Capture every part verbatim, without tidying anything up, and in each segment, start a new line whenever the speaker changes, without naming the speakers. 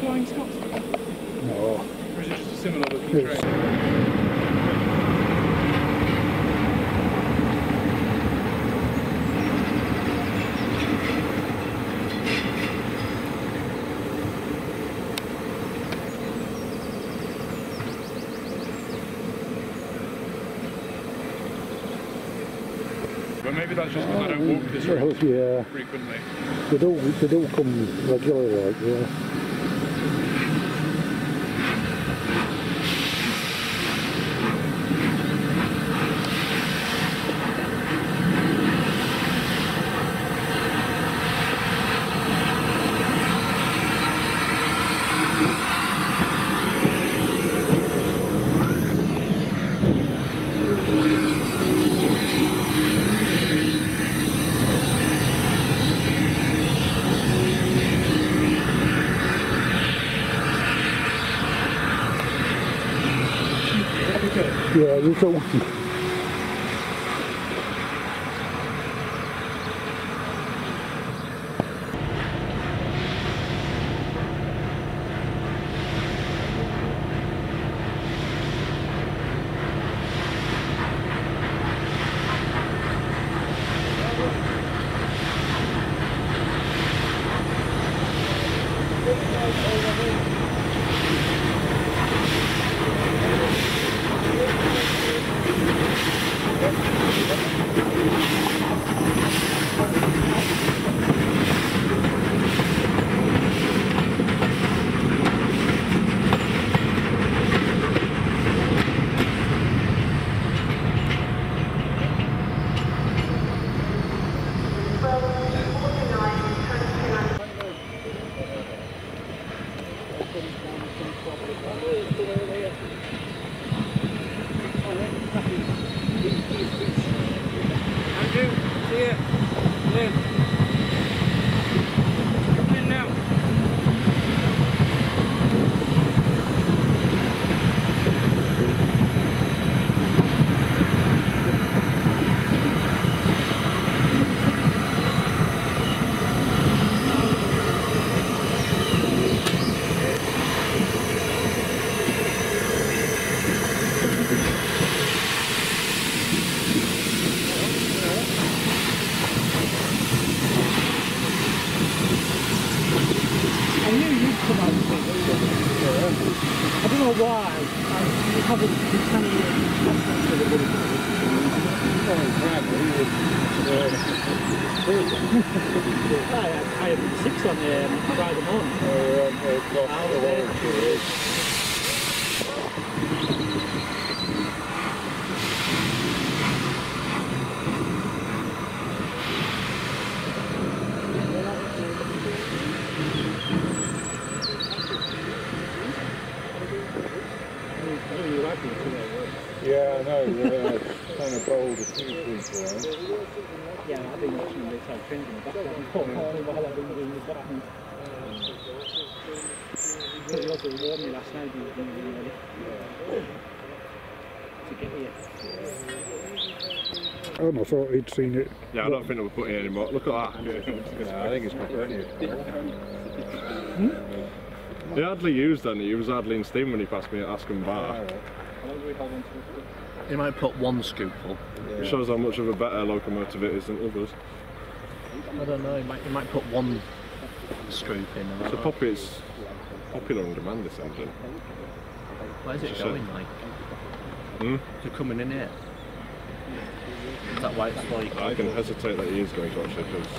Flying Scotsman?
No.
Or is it just a similar looking
Yes.
train? But maybe that's just because I don't walk this road
Well, yeah.
frequently.
They do, they do come regularly, like, yeah. Yeah, you're talking.
Andrew, see ya. Lynn. Come in now.
I knew you'd come out with it. I don't know why. I haven't been kind of access to the money. I had, I had six on the um, Friday morning.
Yeah, I know, yeah, it's kind of bold a few people around.
Yeah, I've been watching them outside trains in the background while I've been doing the bottom. Because you also warned me last night you were going to be ready to get here.
Oh, no, I thought he'd seen it.
Yeah, I don't think they'll put it anymore. Look at that. Yeah, I think it's completely. Hmm? He hardly used any, he was hardly in steam when he passed me at Askham Bar.
He might put one scoop full.
It shows how much of a better locomotive it is than others.
I don't know, he might, he might put one scoop in.
So Poppy, it's popular on demand, this engine.
Where's it
Just
going,
a...
like?
Hmm?
Is it coming in here? Is that why it's like...
I can hesitate that he is going to actually, because...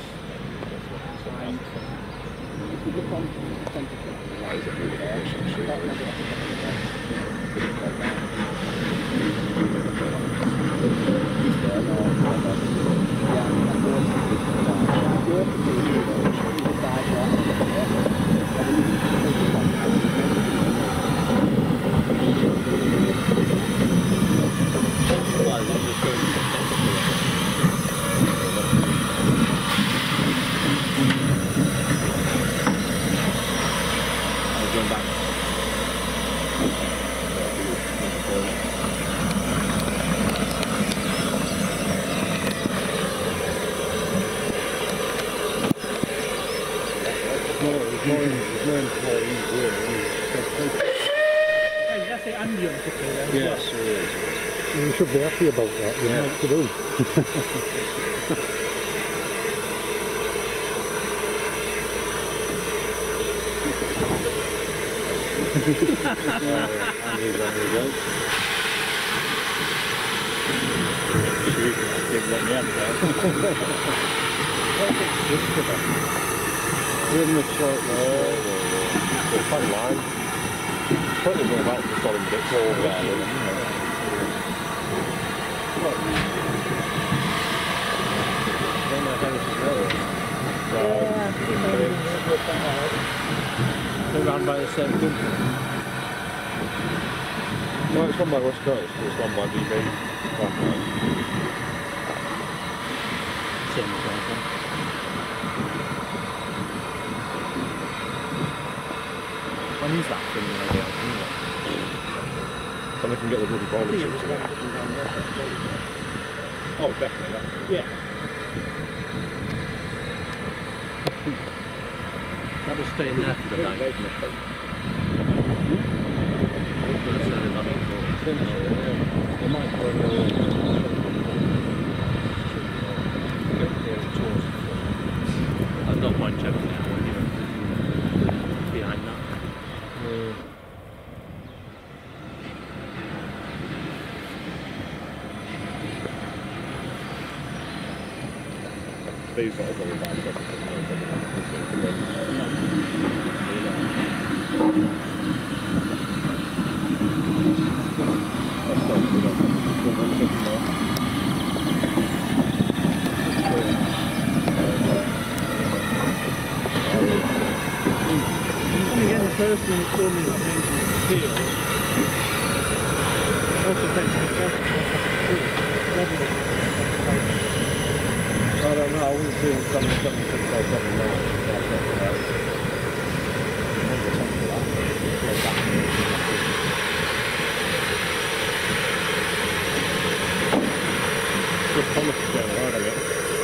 Why is it really more, there's more, there's more employees here.
Hey, that's the ambient cooking then.
Yes, there is.
You should be happy about that, you know what to do.
Andy's on his own. Didn't let me have that. Give him a short word. It's fun line. Probably going back to solid bits all there.
They're run by the same company.
Well, it's run by West Coast, but it's run by B I L.
Same as that. When is that thing going to be out anyway?
So they can get the bloody boiler chips away. Oh, definitely. That.
Yeah.
That was staying there for the night, isn't it?
They might go uh,
I've not mind checking it out behind that.
uh, these sort of very bad stuff.
And again, the person who told me that things were here also takes the first
I don't know, I wouldn't see him coming something to say something now. Good policy going on, I guess.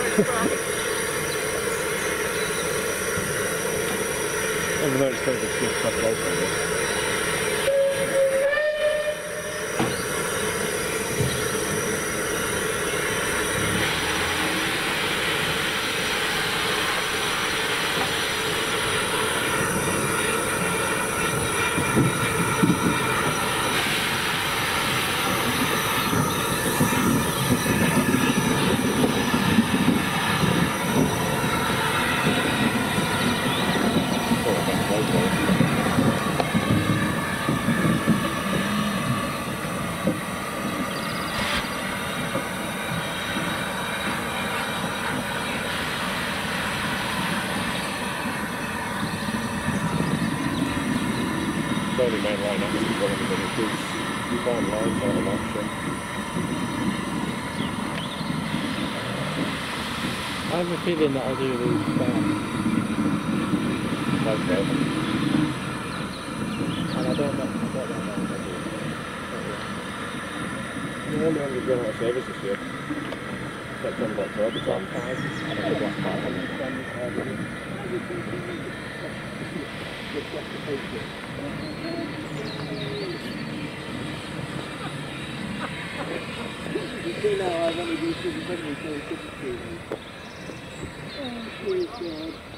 I've noticed that it's just stuff local, I guess. The only main line up is going to be because you find lines out of option.
I have a feeling that I'll do these down.
Okay.
And I don't know. I don't know.
You only have to go out of service this year. September, October time.
You see now, I've only been to the country, so it's good to see you. Oh, dear God.